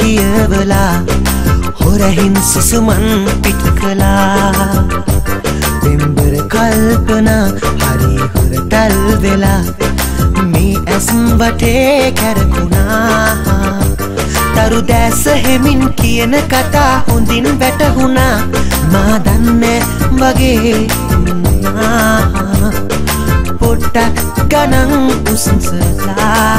කියවලා හොරහින් සුසුමන් පිට කළා පෙම්බර කල්පනා හරි හොරතල් වෙලා මේ ඇස්ම් වටේ කැරකුණා තරු දැස හෙමින් කියන කතා හොඳින් වැටහුණා මා දන්නේ වගේ පොට්ටක් ගණන් උසසලා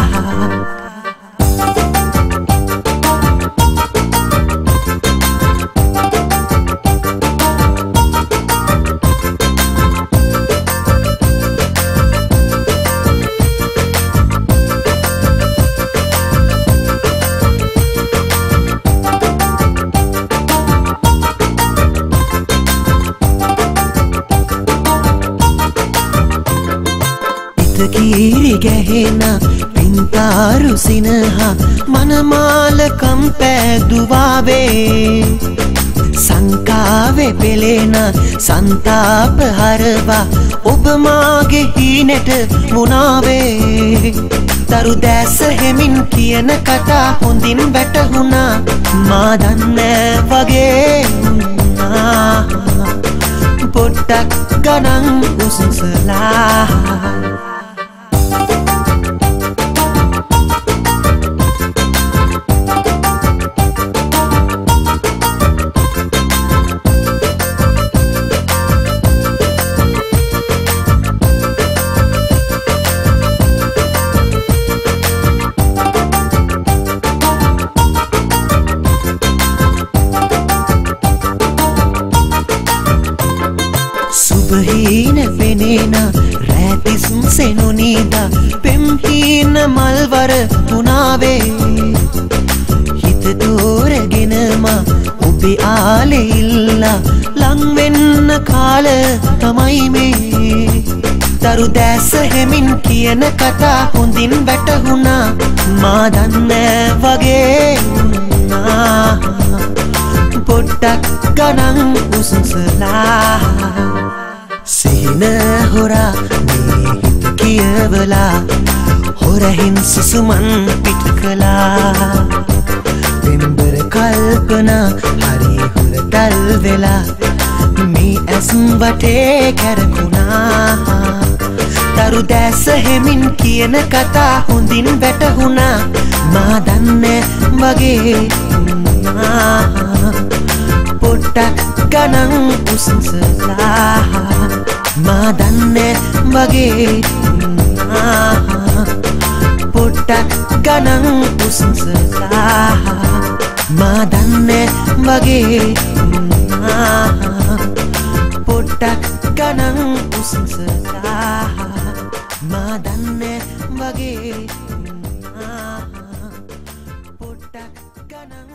කීරි ගැහෙන පින්තාරු සිනහ මනමාලකම් පැදුවාවේ සංකාවේ පෙළෙන සන්තාප හරවා ඔබ මාගේ හීනෙට මුණාවේ තරු දැස හෙමින් කියන කතා හොඳින් වැටහුණා මා දන්නේ වගේ පොට්ටක් ගණන් උසසලා සුබහීන පෙනේන රැතිස් සෙනුනීද පෙම්හීන මල්වර තුනාවේ හිත දෝරගෙනම ඔබේ ආලේ ඉල්ලා ලංවෙන්න කාල තමයි මේ තරු දැස හෙමින් කියන කතා හොඳින් වැටහුණා මා දන්නේ වගේ පොට්ටක් ගණන් උසසලා සිහින හොරා මේ හිත කියවලා හොරහින් සුසුමන් පිට කළා පෙම්බර කල්පනා හරි හොරතල් වෙලා මේ ඇස්ම් වටේ කැරකුණා තරු දැස හෙමින් කියන කතා හොඳින් වැටහුණා මා දන්නේ වගේ පොට්ටක් ගණන් උසසලා මා දන්නේ වගේ පොට්ටක් ගණන් උසසලා මා දන්නේ වගේ පොට්ටක් ගණන් උසසලා මා දන්නේ වගේ පොට්ටක් ගණන්